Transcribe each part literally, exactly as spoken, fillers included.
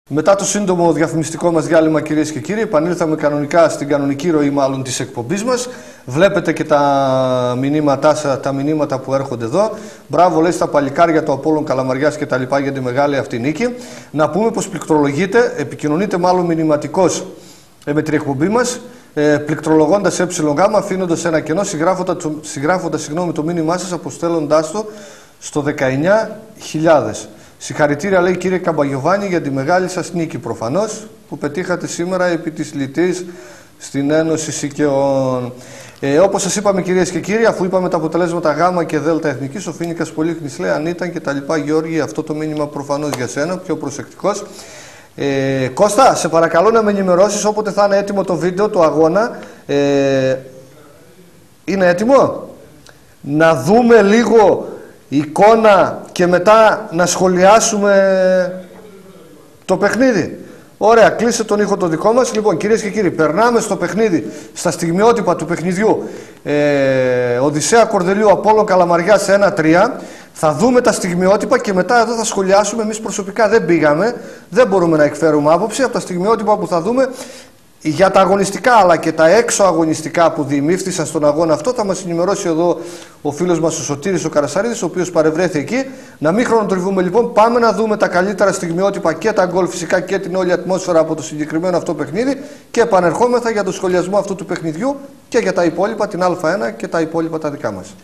Μετά το σύντομο διαφημιστικό μας διάλειμμα, κυρίες και κύριοι, επανήλθαμε κανονικά στην κανονική ροή μάλλον της εκπομπής μας. Βλέπετε και τα μηνύματά, τα μηνύματα που έρχονται εδώ. Μπράβο, λέει, στα παλικάρια του Απόλλων Καλαμαριάς και τα λοιπά για τη μεγάλη αυτή νίκη. Να πούμε πως πληκτρολογείτε, επικοινωνείτε μάλλον μηνυματικώς ε, με την εκπομπή μας, ε, πληκτρολογώντας ΕΓ, αφήνοντας ένα κενό, συγγράφοντας, συγγράφοντας συγγνώμη, το μήνυμά σας, αποστέλλοντάς το στο δεκαεννιά χιλιάδες. Συγχαρητήρια, λέει, κύριε Καμπαγιοβάνη, για τη μεγάλη σας νίκη, προφανώς, που πετύχατε σήμερα επί της λιτής στην Ένωση Σικαιών. Ε, όπως σας είπαμε, κυρίες και κύριοι, αφού είπαμε τα αποτελέσματα Γ και Δ Εθνικής, ο Φίνικας Πολύχνης λέει αν ήταν και τα λοιπά. Γιώργη, αυτό το μήνυμα προφανώς για σένα, πιο προσεκτικός. Ε, Κώστα, σε παρακαλώ να με ενημερώσεις όποτε θα είναι έτοιμο το βίντεο του αγώνα. Ε, είναι έτοιμο? Να δούμε λίγο εικόνα και μετά να σχολιάσουμε το παιχνίδι. Ωραία, κλείσε τον ήχο το δικό μας. Λοιπόν, κυρίες και κύριοι, περνάμε στο παιχνίδι, στα στιγμιότυπα του παιχνιδιού. ε, Οδυσσέα Κορδελίου Απόλλων Καλαμαριάς ένα τρία. Θα δούμε τα στιγμιότυπα και μετά εδώ θα σχολιάσουμε. Εμείς προσωπικά δεν πήγαμε, δεν μπορούμε να εκφέρουμε άποψη από τα στιγμιότυπα που θα δούμε. Για τα αγωνιστικά αλλά και τα έξω αγωνιστικά που διημήφθησαν στον αγώνα αυτό θα μας ενημερώσει εδώ ο φίλος μας ο Σωτήρης ο Καρασαρίδης, ο οποίος παρευρέθη εκεί. Να μην χρονοτριβούμε λοιπόν, πάμε να δούμε τα καλύτερα στιγμιότυπα και τα γκολ φυσικά και την όλη ατμόσφαιρα από το συγκεκριμένο αυτό παιχνίδι και επανερχόμεθα για το σχολιασμό αυτού του παιχνιδιού και για τα υπόλοιπα, την Α ένα και τα υπόλοιπα τα δικά μας.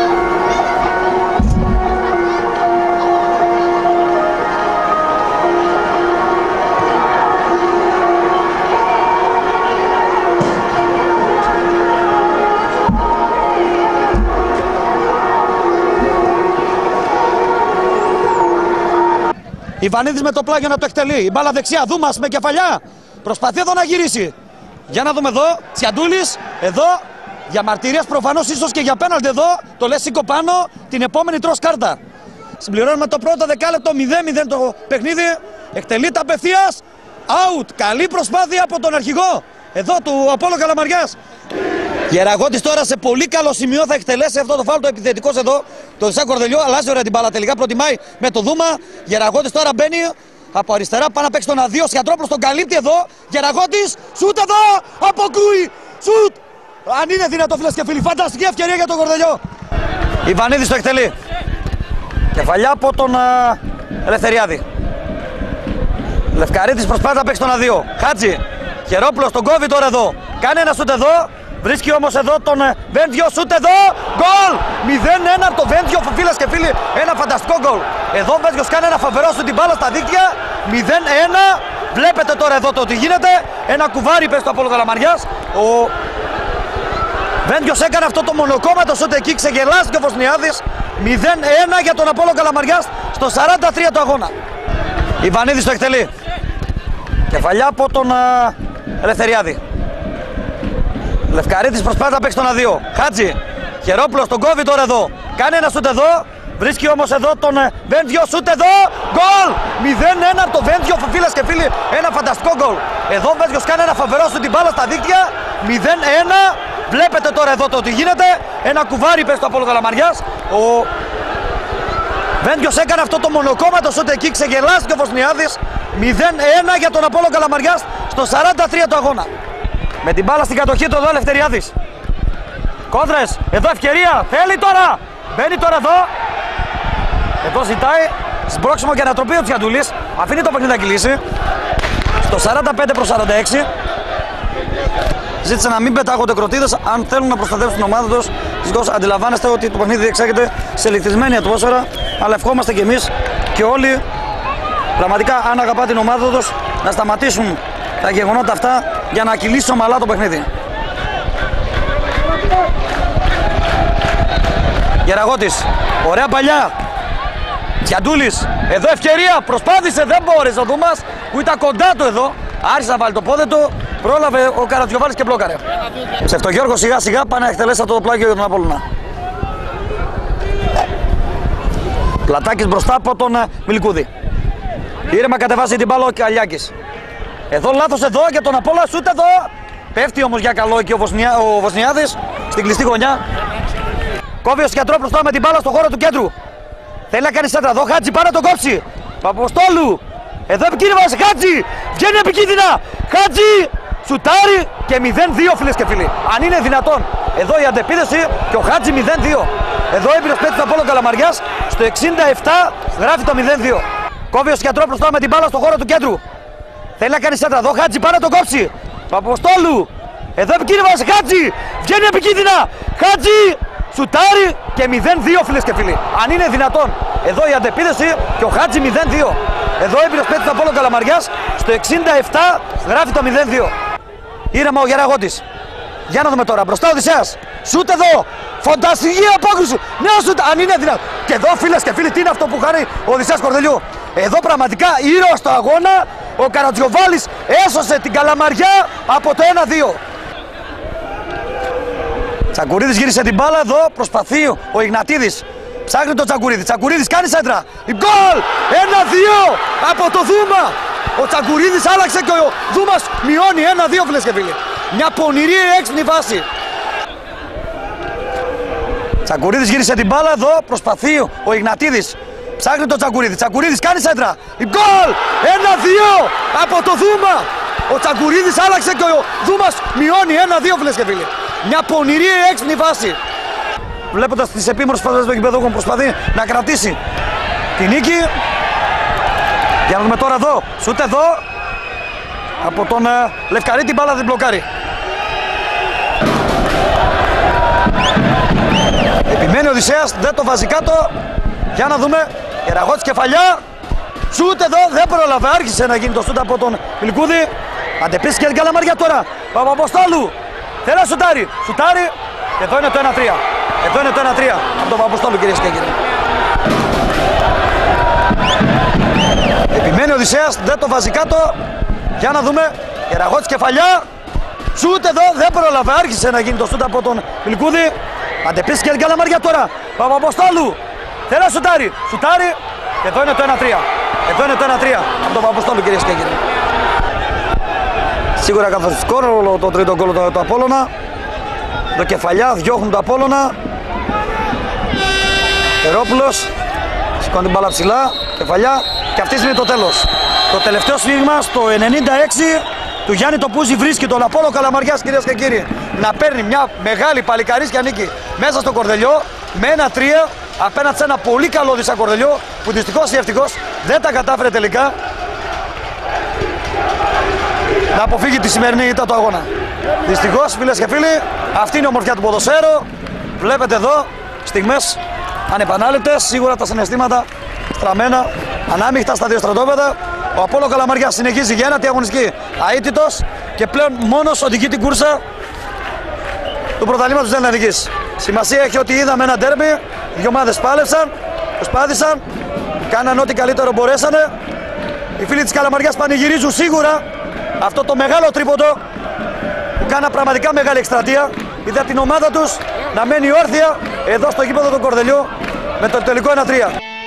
Ιβανίδης με το πλάγιο να το εκτελεί. Η μπάλα δεξιά, Δούμας με κεφαλιά. Προσπαθεί εδώ να γυρίσει. Για να δούμε εδώ. Τσιαντούλης, εδώ. Διαμαρτυρίας προφανώς, ίσως και για πέναλτι εδώ. Το λέει σήκω πάνω. Την επόμενη τρως κάρτα. Συμπληρώνουμε το πρώτο δεκάλεπτο. μηδέν μηδέν το παιχνίδι. Εκτελείται απευθείας. Out. Καλή προσπάθεια από τον αρχηγό εδώ του Απόλλων Καλαμαριάς. Γεραγότης τώρα σε πολύ καλό σημείο θα εκτελέσει αυτό το φάουλ, το επιθετικός εδώ. Το Οδυσσέα Κορδελιού αλλάζει ωραία την μπάλα τελικά. Προτιμάει με το Δούμα. Γεραγότης τώρα μπαίνει από αριστερά. Πάει να παίξει τον αδείο. Σιαντρόπουλος τον καλύπτει εδώ. Γεραγότης. Σουτ εδώ. Αποκλούει. Σουτ. Αν είναι δυνατό, φίλες και φίλοι. Φανταστική ευκαιρία για τον Κορδελιό. Ιβανίδης το εκτελεί. Κεφαλιά από τον uh, Ελευθεριάδη. Λευκαρίτης προσπάθει να παίξει τον αδείο. Χάτζη. Χερόπουλος τον κόβει τώρα εδώ. Κάνει ένα σουτ εδώ. Βρίσκει όμως εδώ τον Βένδιο, σούτ εδώ, γκολ! μηδέν ένα από το Βένδιο, φίλες και φίλοι, ένα φανταστικό γκολ. Εδώ ο Βένδιος κάνει ένα φοβερό σου την μπάλα στα δίκτυα, μηδέν ένα. Βλέπετε τώρα εδώ το τι γίνεται, ένα κουβάρι πες στο Απόλλων Καλαμαριάς. Ο Βένδιος έκανε αυτό το μονοκόμματο σούτ εκεί, ξεγελάστηκε ο Βοσνιάδης. μηδέν ένα για τον Απόλλων Καλαμαριάς στο σαράντα τρία του αγώνα. Ιβανίδης το εκτελεί. Κεφαλιά από τον uh, Ελευθεριάδη. Λευκαρίτης προσπάθει να παίξει τον αδείο. Χάτζη. Χερόπουλος τον κόβει τώρα εδώ. Κάνει ένα σούτ εδώ. Βρίσκει όμως εδώ τον Βένδιο. Σούτ εδώ. Γκολ! μηδέν ένα από το Βένδιο, φίλες και φίλοι. Ένα φανταστικό γκολ. Εδώ ο Βένδιος κάνει ένα φοβερό σου την μπάλα στα δίκτυα. μηδέν ένα. Βλέπετε τώρα εδώ το τι γίνεται. Ένα κουβάρι πες στο Απόλλων Καλαμαριάς. Ο Βένδιος έκανε αυτό το μονοκόμματο σούτ εκεί. Ξεγελάστηκε ο Βοσνιάδης. μηδέν ένα για τον Απόλλων Καλαμαριάς στο σαράντα τρία του αγώνα. Με την μπάλα στην κατοχή του εδώ Ελευθεριάδης. Κόντρες, εδώ ευκαιρία, θέλει τώρα. Μπαίνει τώρα εδώ. Εδώ ζητάει σμπρώξιμο και ανατροπή ο Τσιαντούλης. Αφήνει το παιχνίδι να κυλήσει. Στο σαράντα πέντε προς σαράντα έξι. Ζήτησε να μην πετάγονται κροτίδες αν θέλουν να προστατεύσουν την ομάδα τους. Δυστυχώς αντιλαμβάνεστε ότι το παιχνίδι διεξάγεται σε ηλεκτρισμένη ατμόσφαιρα. Αλλά ευχόμαστε κι εμείς και όλοι πραγματικά, αν αγαπά την ομάδα τους, να σταματήσουν τα γεγονότα αυτά για να κυλήσει ομαλά το παιχνίδι. Γεραγότης, ωραία παλιά. Τσιαντούλης, εδώ ευκαιρία, προσπάθησε, δεν μπόρεσε ο Δούμας που ήταν κοντά του εδώ. Άρχισε να βάλει το πόδι του, πρόλαβε ο Καρατζιοβάλης και μπλόκαρε. Ψευτογιώργος σιγά σιγά πάει να εκτελέσει αυτό το πλάγιο για τον Απόλλωνα. Πλατάκης μπροστά από τον Μιλικούδη. Ήρεμα κατεβάζει την μπάλα ο Καλιάκης. Εδώ λάθος εδώ για τον Απόλλωνα, σούτ εδώ. Πέφτει όμως για καλό εκεί ο, Βοσνιά, ο Βοσνιάδης στην κλειστή γωνιά. Κόβει ο Σιαντρόπουλος τώρα με την μπάλα στο χώρο του κέντρου. Θέλει να κάνει σέντρα εδώ, Χάτζη, πάει να τον κόψει. Παπαποστόλου. Εδώ επικίνδυνα σε Χάτζη. Βγαίνει επικίνδυνα. Χάτζη. Σουτάρι και μηδέν δύο φίλες και φίλοι. Αν είναι δυνατόν. Εδώ η αντεπίδεση και ο Χάτζη μηδέν δύο. Εδώ έμπειρος παίκτης του Απόλλων Καλαμαριάς. Στο εξήντα επτά γράφει το μηδέν δύο. Κόβει ο Σιατρόπουλος τώρα με την μπάλα στο χώρο του κέντρου. Θέλει να κάνει σέντρα. Εδώ Χάτζη πάνω το κόψει. Παπαποστόλου. Εδώ επικίνδυνα σε Χάτζη. Βγαίνει επικίνδυνα. Χάτζη. Σουτάρι και μηδέν δύο φίλες και φίλοι. Αν είναι δυνατόν. Εδώ η αντεπίδεση και ο Χάτζη μηδέν δύο. Εδώ έμπειρος παίκτης του Απόλλων Καλαμαριάς. Στο εξήντα επτά γράφει το μηδέν δύο. Ήρεμα ο Γεραγώτης. Για να δούμε τώρα. Μπροστά ο Οδυσσέας. Σούτ εδώ. Φανταστική απόκριση. Νέο σούτ. Αν είναι δυνατόν. Και εδώ φίλες και φίλοι, τι είναι αυτό που κάνει ο Οδυσσέας Κορδελιού. Εδώ πραγματικά ήρωας στο αγώνα. Ο Καρατζιοβάλης έσωσε την Καλαμαριά από το ένα δύο. Τσακουρίδης γύρισε την μπάλα εδώ. Προσπαθεί ο Ιγνατίδης. Ψάχνει τον Τσακουρίδη. Τσακουρίδης κάνει σέντρα. Γκολ! ένα δύο από το Δούμα. Ο Τσακουρίδης άλλαξε και ο Δούμας μειώνει ένα δύο φίλες και φίλοι. Μια πονηρή έξυπνη βάση. Τσακουρίδης γύρισε την μπάλα εδώ. Προσπαθεί ο Ιγνατίδης. Ψάχνει τον Τσακουρίδη. Τσακουρίδης κάνει σέντρα. Γκολ! ένα δύο από το Δούμα. Ο Τσακουρίδης άλλαξε και ο Δούμας μειώνει ένα δύο φίλες και φίλοι. Μια πονηρή έξυπνη βάση. Βλέποντας τις επίμορφες προσπάθειες του γηπεδούχου, προσπαθεί να κρατήσει τη νίκη. Για να δούμε τώρα εδώ. Σούτ εδώ. Από τον uh, Λευκαρή την μπάλα δεν μπλοκάρει. Επιμένει ο Οδυσσέας, δεν το βάζει κάτω. Για να δούμε. Γεραγώτης κεφαλιά. Σούτ εδώ, δεν πρόλαβε. Άρχισε να γίνει το σούτ από τον Μιλκούδη. Αντεπίσει και την Καλαμαριά τώρα. Παπαποστόλου. Θέλει να σουτάρει. Σουτάρει. Και εδώ είναι το ένα τρία. Εδώ είναι το ένα τρία από τον Παπαποστόλου, κυρίες και κύριοι. Επιμένει ο Οδυσσέας, δεν το βάζει κάτω. Για να δούμε. Γεραγώτης κεφαλιά. Σούτ εδώ, δεν πρόλαβε. Άρχισε να γίνει το σούτ από τον Μιλκούδη. Αντεπίσει και την Καλαμαριά τώρα. Παπαποστόλου. Θέλει να σουτάρει. Σουτάρει. Και εδώ είναι το ένα τρία. Εδώ είναι το ένα τρία από τον Παπαποστόλου, κυρίες και κύριοι. Σίγουρα καθοριστικό ρόλο το τρίτο γκολ του Απόλλωνα. Το κεφαλιά, διώχνουν το Απόλλωνα. Ερόπουλος. Σηκώνει την μπάλα ψηλά. Κεφαλιά. Και αυτή είναι το τέλος. Το τελευταίο σφίγμα στο ενενήντα έξι του Γιάννη Τοπούζη βρίσκει τον Απόλλωνα Καλαμαριάς, κυρίες και κύριοι, να παίρνει μια μεγάλη παλικαρίσια νίκη μέσα στο Κορδελιό με ένα τρία απέναντι σε ένα πολύ καλό Οδυσσέα Κορδελιό που δυστυχώς ή ευτυχώς δεν τα κατάφερε τελικά να αποφύγει τη σημερινή ήττα του αγώνα. Δυστυχώς, φίλες και φίλοι, αυτή είναι η ομορφιά του ποδοσφαίρου. Βλέπετε εδώ στιγμές ανεπανάληπτες, σίγουρα τα συναισθήματα στραμμένα ανάμειχτα στα δύο στρατόπεδα. Ο Απόλλων Καλαμαριάς συνεχίζει για ένα τη αγωνιστική αίτητος και πλέον μόνος οδηγεί την κούρσα του πρωταθλήματος της Ελληνικής. Σημασία έχει ότι είδαμε ένα ντέρμπι, δύο ομάδες πάλευσαν, προσπάθησαν, κάναν ό,τι καλύτερο μπορέσανε. Οι φίλοι της Καλαμαριάς πανηγυρίζουν σίγουρα αυτό το μεγάλο τρίποντο που κάνα πραγματικά μεγάλη εκστρατεία. Είδα την ομάδα τους να μένει όρθια εδώ στο γήπεδο του Κορδελιού με το τελικό ένα τρία.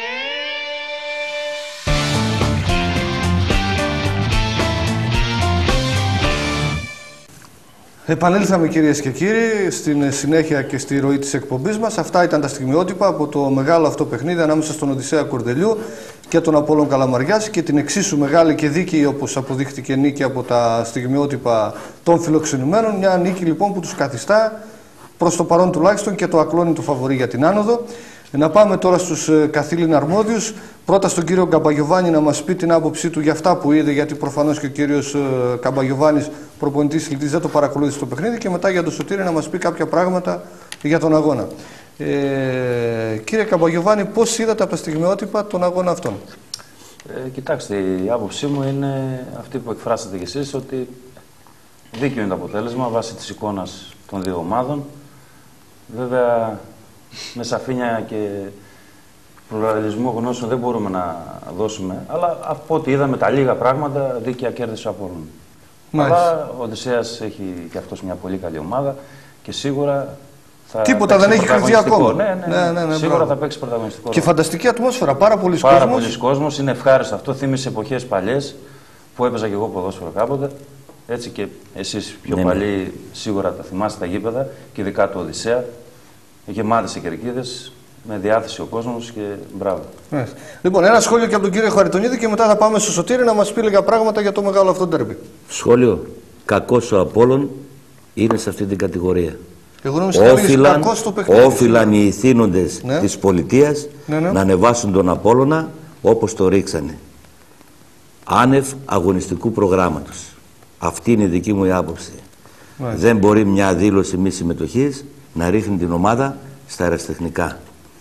Επανέλθαμε, κυρίες και κύριοι, στην συνέχεια και στη ροή της εκπομπής μας. Αυτά ήταν τα στιγμιότυπα από το μεγάλο αυτό παιχνίδι ανάμεσα στον Οδυσσέα Κορδελιού και τον Απόλλων Καλαμαριάς και την εξίσου μεγάλη και δίκαιη, όπως αποδείχτηκε, νίκη από τα στιγμιότυπα των φιλοξενουμένων. Μια νίκη λοιπόν που τους καθιστά προς το παρόν τουλάχιστον και το ακλόνητο φαβορί για την άνοδο. Να πάμε τώρα στους καθήλυνα αρμόδιους. Πρώτα στον κύριο Καμπαγιοβάνη να μας πει την άποψή του για αυτά που είδε, γιατί προφανώς και ο κύριος Καμπαγιοβάνης, προπονητής συλλητής, δεν το παρακολούθησε το παιχνίδι, και μετά για τον Σωτήρη να μας πει κάποια πράγματα για τον αγώνα. Ε, κύριε Καμπαγιοβάνη, πώς είδατε από τα στιγμιότυπα τον αγώνα αυτόν? Ε, κοιτάξτε, η άποψή μου είναι αυτή που εκφράσατε κι εσείς, ότι δίκαιο είναι το αποτέλεσμα βάσει της εικόνας των δύο ομάδων. Βέβαια, με σαφήνεια και πλουραλισμό γνώσεων δεν μπορούμε να δώσουμε, αλλά από ό,τι είδαμε τα λίγα πράγματα, δίκαια κέρδισε ο Απόλλων. Αλλά ο Οδυσσέας έχει και αυτός μια πολύ καλή ομάδα και σίγουρα θα Τίποτα δεν έχει κρυφτεί ακόμα. Ναι, ναι, ναι, ναι, ναι, σίγουρα μπράβο. Θα παίξει πρωταγωνιστικό. Και φανταστική ατμόσφαιρα, πάρα πολλοί κόσμος. Πάρα πολλοί κόσμος, είναι ευχάριστο αυτό, θύμισε εποχές παλιές που έπαιζα και εγώ ποδόσφαιρο κάποτε. Έτσι και εσείς πιο ναι, παλιοί ναι. Σίγουρα τα θυμάστε τα γήπεδα και ειδικά του Οδυσσέα. Γεμάτες οι κερκίδες, με διάθεση ο κόσμος και μπράβο. Yes. Λοιπόν, ένα σχόλιο και από τον κύριο Χαριτονίδη και μετά θα πάμε στο Σωτήρη να μας πει λίγα πράγματα για το μεγάλο αυτό ντέρμπι. Σχόλιο. Κακός ο Απόλλων είναι σε αυτή την κατηγορία. Όφυλαν, όφυλαν οι ηθήνοντες ναι. της πολιτείας ναι, ναι. να ανεβάσουν τον Απόλλωνα όπως το ρίξανε. Άνευ αγωνιστικού προγράμματος. Αυτή είναι η δική μου άποψη. Ναι. Δεν μπορεί μια δήλωση μη συμμετοχής να ρίχνει την ομάδα στα αεραστεχνικά.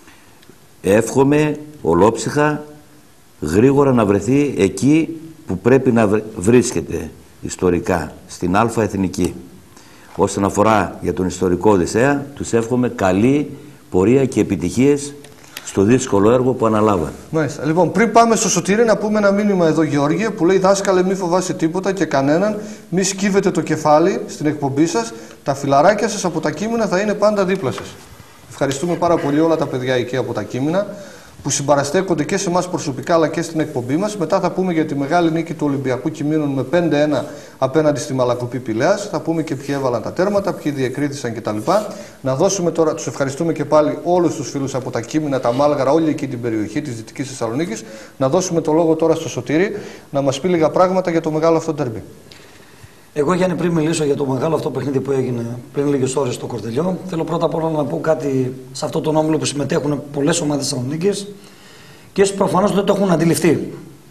Εύχομαι ολόψυχα γρήγορα να βρεθεί εκεί που πρέπει να βρίσκεται ιστορικά, στην Α Εθνική. Όσον αφορά για τον ιστορικό Οδυσσέα, τους εύχομαι καλή πορεία και επιτυχίες στο δύσκολο έργο που αναλάβαν. Μάλιστα. Λοιπόν, πριν πάμε στο Σωτήρι, να πούμε ένα μήνυμα εδώ, Γεώργια, που λέει: δάσκαλε, μη φοβάσαι τίποτα και κανέναν, μη σκύβετε το κεφάλι στην εκπομπή σας. Τα φιλαράκια σας από τα Κείμηνα θα είναι πάντα δίπλα σας. Ευχαριστούμε πάρα πολύ όλα τα παιδιά εκεί από τα Κείμηνα που συμπαραστέκονται και σε εμάς προσωπικά αλλά και στην εκπομπή μας. Μετά θα πούμε για τη μεγάλη νίκη του Ολυμπιακού Κιμήνων με πέντε ένα απέναντι στη Μαλακοπή Πηλαίας. Θα πούμε και ποιοι έβαλαν τα τέρματα, ποιοι διεκρίθησαν κτλ. Να δώσουμε τώρα, τους ευχαριστούμε και πάλι όλους τους φίλους από τα Κείμηνα, τα Μάλγαρα, όλη εκεί την περιοχή της Δυτικής Θεσσαλονίκης. Να δώσουμε το λόγο τώρα στο Σωτήρη να μας πει λίγα πράγματα για το μεγάλο αυτό ντέρμπι. Εγώ, Γιάννη, πριν μιλήσω για το μεγάλο αυτό παιχνίδι που έγινε πριν λίγες ώρες στο Κορτελιό, θέλω πρώτα απ' όλα να πω κάτι σε αυτό τον όμιλο που συμμετέχουν πολλές ομάδες Θεσσαλονίκης και προφανώς δεν το έχουν αντιληφθεί.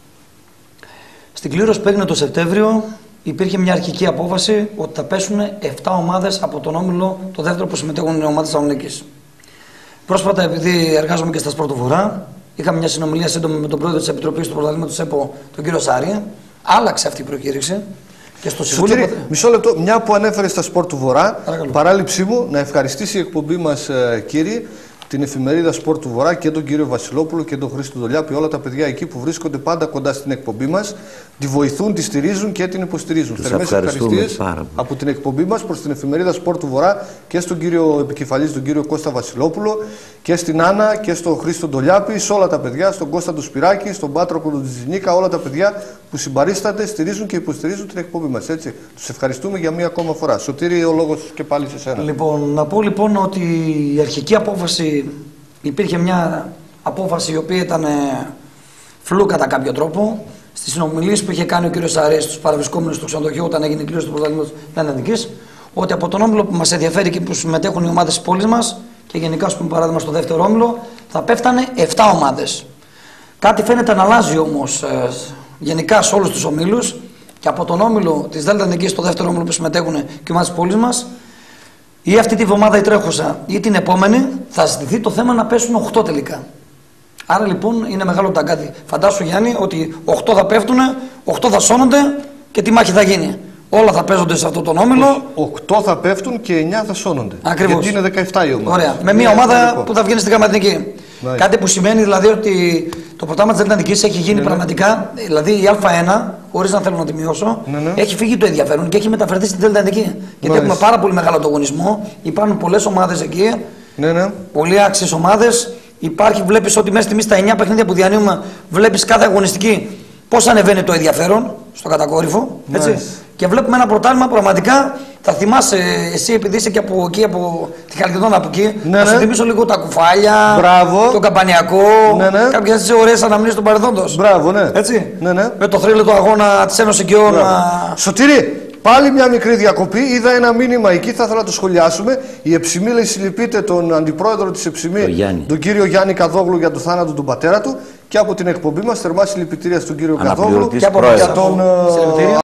Στην κλήρωση που έγινε το Σεπτέμβριο υπήρχε μια αρχική απόφαση ότι θα πέσουν επτά ομάδες από τον όμιλο, το δεύτερο που συμμετέχουν οι ομάδες Θεσσαλονίκης. Πρόσφατα, επειδή εργάζομαι και στα Σπορ του Βορρά, είχαμε μια συνομιλία σύντομη με τον πρόεδρο της Επιτροπής του Πρωταθλήματος ΕΠΟ, τον κύριο Σάρια. Άλλαξε αυτή η προκήρυξη. Και στο Συμβούλιο... Σωτήρη, μισό λεπτό, μια που ανέφερε στα Σπορ του Βορρά, παρακαλώ. Παράληψή μου να ευχαριστήσει η εκπομπή μας, ε, κύριοι, την εφημερίδα Σπορ του Βορρά και τον κύριο Βασιλόπουλο και τον Χρήστο Δολιάπη, όλα τα παιδιά εκεί που βρίσκονται πάντα κοντά στην εκπομπή μας, τη βοηθούν, τη στηρίζουν και την υποστηρίζουν. Θερμές ευχαριστίες από την εκπομπή μας προς την εφημερίδα Σπορ του Βορρά και στον κύριο επικεφαλής, τον κύριο Κώστα Βασιλόπουλο και στην Άννα και στον Χρήστο Ντολιάπη, σε όλα τα παιδιά, στον Κώστα του Σπυράκη, στον Πάτροκο του Τζιζινίκα, όλα τα παιδιά που συμπαρίσταται, στηρίζουν και υποστηρίζουν την εκπομπή μας. Έτσι. Τους ευχαριστούμε για μία ακόμα φορά. Σωτήρη, ο λόγος και πάλι σε σένα. Λοιπόν, να πω λοιπόν ότι η αρχική απόφαση, υπήρχε μια απόφαση η οποία ήταν φλού κατά κάποιο τρόπο. Στις συνομιλίες που είχε κάνει ο κ. Σαρές στους παραβρισκόμενους του ξενοδοχείου όταν έγινε η κλήρωση του πρωταθλήματος Λέναντικής, ότι από τον όμιλο που μας ενδιαφέρει και που συμμετέχουν οι ομάδες της πόλης μας και γενικά, ας πούμε, παράδειγμα στο δεύτερο όμιλο, θα πέφτανε επτά ομάδες. Κάτι φαίνεται να αλλάζει όμως ε, γενικά σε όλους τους ομίλους και από τον όμιλο της Λέναντικής στο δεύτερο όμιλο που συμμετέχουν και οι ομάδες της πόλης μας, ή αυτή τη βδομάδα η τρέχουσα ή την επόμενη, θα συζητηθεί το θέμα να πέσουν οκτώ τελικά. Άρα λοιπόν είναι μεγάλο ταγκάτι. Φαντάσου, Γιάννη, ότι οκτώ θα πέφτουν, οκτώ θα σώνονται και τι μάχη θα γίνει. Όλα θα παίζονται σε αυτό τον όμιλο. οκτώ θα πέφτουν και εννιά θα σώνονται. Ακριβώς. Γιατί είναι δεκαεπτά η ομάδα. Ωραία. Με μια ομάδα που θα βγαίνει στην Καματινική. Ναι. Κάτι που σημαίνει δηλαδή ότι το πρωτάθλημα της Λέναντικής έχει γίνει ναι, πραγματικά. Δηλαδή η Α1, χωρίς να θέλω να τη μειώσω, ναι, ναι. έχει φύγει το ενδιαφέρον και έχει μεταφερθεί στην Λέναντική. Γιατί έχουμε πάρα πολύ μεγάλο ανταγωνισμό. Υπάρχουν πολλές ομάδες εκεί. Ναι, ναι. Πολύ άξιες ομάδες. Υπάρχει, βλέπεις ότι μέσα στα εννιά παιχνίδια που διανύουμε, βλέπεις κάθε αγωνιστική πώς ανεβαίνει το ενδιαφέρον στο κατακόρυφο. Έτσι. Nice. Και βλέπουμε ένα πρωτάθλημα πραγματικά. Θα θυμάσαι εσύ, επειδή είσαι και από εκεί, από τη Χαλκιδόνα από εκεί, ναι, να σου ναι. θυμίσω λίγο τα κουφάλια, μπράβο. Το καμπανιακό, ναι, ναι. κάποιες ωραίες αναμνήσεις του παρελθόντος. Μπράβο, ναι. Έτσι. Ναι, ναι. Με το θρύλο του αγώνα της Ένωσης Οικειών. Σωτήρη, πάλι μια μικρή διακοπή. Είδα ένα μήνυμα εκεί, θα ήθελα να το σχολιάσουμε. Η Εψιμή, λέει, συλληπείται τον αντιπρόεδρο της Εψιμή, το τον κύριο Γιάννη Καδόγλου, για το θάνατο του πατέρα του. Και από την εκπομπή μας, θερμά συλληπιτήρια στον κύριο Καδόγλου και από τον